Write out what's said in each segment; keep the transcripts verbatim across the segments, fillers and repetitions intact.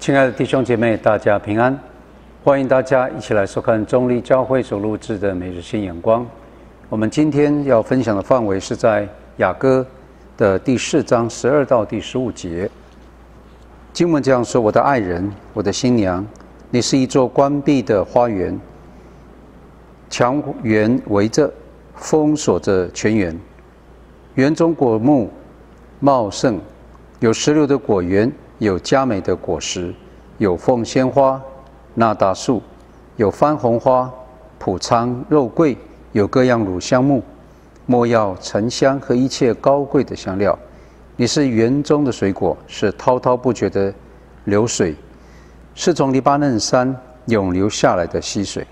亲爱的弟兄姐妹，大家平安！欢迎大家一起来收看中立教会所录制的每日新眼光。我们今天要分享的范围是在雅歌的第四章十二到第十五节。经文这样说：“我的爱人，我的新娘，你是一座关闭的花园，墙垣围着，封锁着全园。园中果木茂盛，有石榴的果园，有佳美的果实，有凤仙花、纳达树，有番红花、蒲仓、肉桂，有各样乳香木、没药、沉香和一切高贵的香料。你是园中的水果，是滔滔不绝的流水，是从黎巴嫩山涌流下来的溪水。”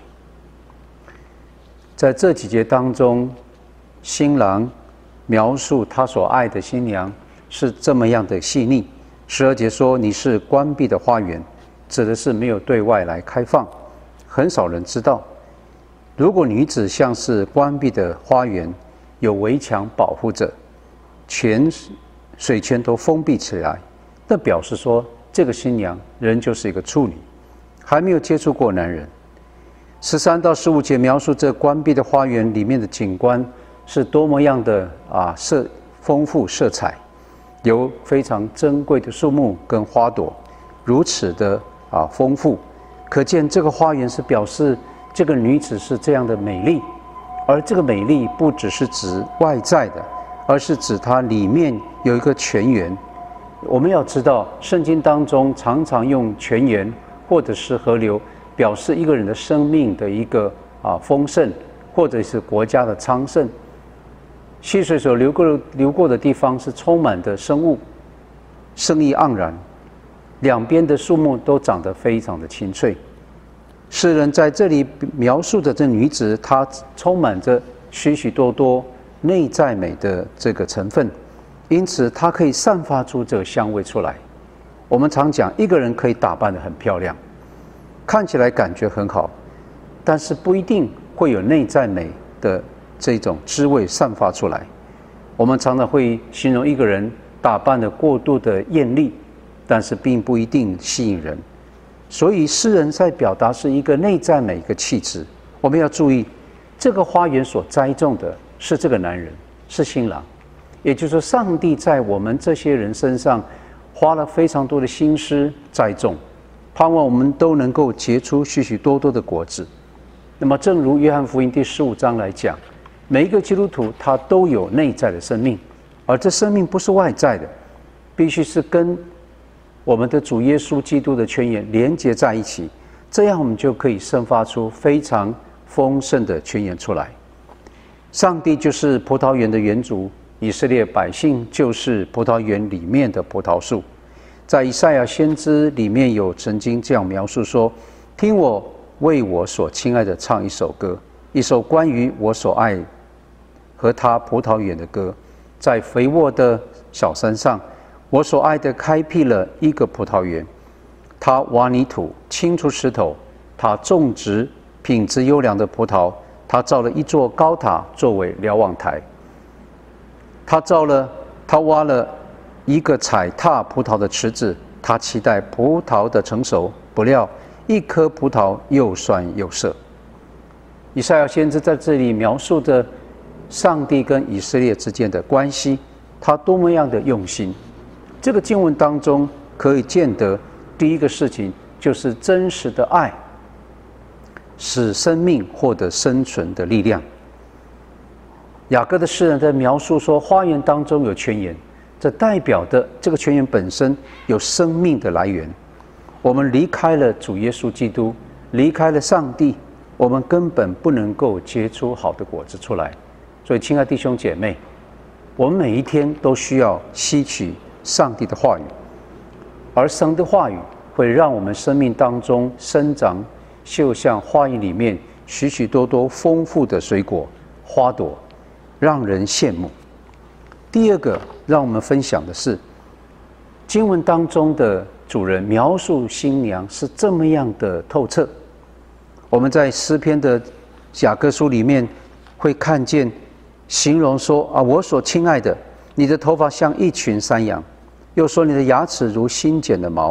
在这几节当中，新郎描述他所爱的新娘是这么样的细腻。十二节说：“你是关闭的花园”，指的是没有对外来开放，很少人知道。如果女子像是关闭的花园，有围墙保护着，全水圈都封闭起来，那表示说这个新娘仍旧是一个处女，还没有接触过男人。十三到十五节描述这关闭的花园里面的景观是多么样的啊色丰富色彩，有非常珍贵的树木跟花朵，如此的啊丰富，可见这个花园是表示这个女子是这样的美丽，而这个美丽不只是指外在的，而是指它里面有一个泉源。我们要知道，圣经当中常常用泉源或者是河流表示一个人的生命的一个啊丰盛，或者是国家的昌盛。溪水所流过的流过的地方是充满的生物，生意盎然，两边的树木都长得非常的青翠。诗人在这里描述的这女子，她充满着许许多多内在美的这个成分，因此她可以散发出这个香味出来。我们常讲，一个人可以打扮得很漂亮，看起来感觉很好，但是不一定会有内在美的这种滋味散发出来。我们常常会形容一个人打扮得过度的艳丽，但是并不一定吸引人。所以诗人在表达是一个内在美，一个气质。我们要注意，这个花园所栽种的是这个男人，是新郎，也就是说，上帝在我们这些人身上花了非常多的心思栽种，盼望我们都能够结出许许多多的果子。那么正如约翰福音第十五章来讲，每一个基督徒他都有内在的生命，而这生命不是外在的，必须是跟我们的主耶稣基督的泉源连接在一起，这样我们就可以生发出非常丰盛的泉源出来。上帝就是葡萄园的园主，以色列百姓就是葡萄园里面的葡萄树。在以赛亚先知里面有曾经这样描述说：“听我为我所亲爱的唱一首歌，一首关于我所爱和他葡萄园的歌。在肥沃的小山上，我所爱的开辟了一个葡萄园。他挖泥土，清出石头，他种植品质优良的葡萄。他造了一座高塔作为瞭望台。他造了，他挖了一个踩踏葡萄的池子。他期待葡萄的成熟，不料一颗葡萄又酸又涩。”以赛亚先知在这里描述着上帝跟以色列之间的关系，他多么样的用心。这个经文当中可以见得，第一个事情就是真实的爱使生命获得生存的力量。雅歌的诗人在描述说，花园当中有泉源，这代表的这个泉源本身有生命的来源。我们离开了主耶稣基督，离开了上帝，我们根本不能够结出好的果子出来。所以亲爱的弟兄姐妹，我们每一天都需要吸取上帝的话语，而神的话语会让我们生命当中生长，就像花园里面许许多多丰富的水果花朵，让人羡慕。第二个让我们分享的是，经文当中的主人描述新娘是这么样的透彻。我们在诗篇的雅歌书里面会看见形容说啊，我所亲爱的，你的头发像一群山羊，又说你的牙齿如新剪的毛，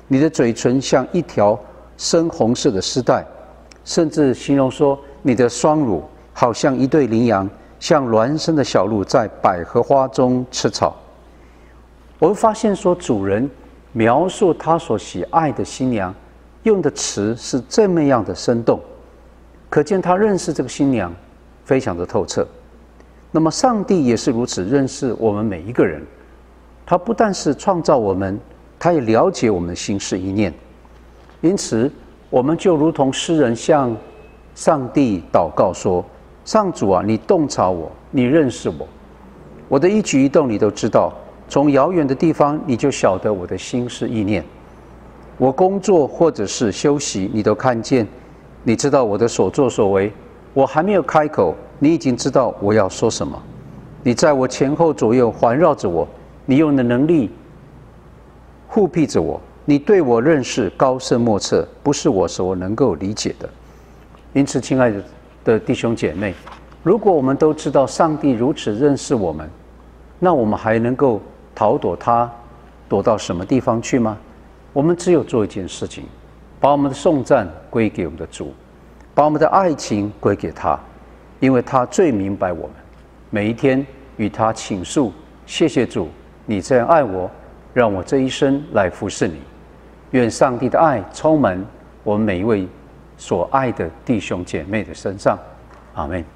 你的嘴唇像一条深红色的丝带，甚至形容说你的双乳好像一对羚羊，像孪生的小鹿在百合花中吃草。我会发现说，主人描述他所喜爱的新娘，用的词是这么样的生动，可见他认识这个新娘非常的透彻。那么上帝也是如此认识我们每一个人，他不但是创造我们，他也了解我们的心思意念。因此我们就如同诗人向上帝祷告说，上主啊，你洞察我，你认识我，我的一举一动你都知道，从遥远的地方你就晓得我的心思意念，我工作或者是休息你都看见，你知道我的所作所为，我还没有开口，你已经知道我要说什么。你在我前后左右环绕着我，你用的能力护庇着我，你对我认识高深莫测，不是我所能够理解的。因此亲爱的弟兄姐妹，如果我们都知道上帝如此认识我们，那我们还能够逃躲他躲到什么地方去吗？我们只有做一件事情，把我们的颂赞归给我们的主，把我们的爱情归给他，因为他最明白我们。每一天与他倾诉，谢谢主，你这样爱我，让我这一生来服侍你。愿上帝的爱充满我们每一位所爱的弟兄姐妹的身上，阿们。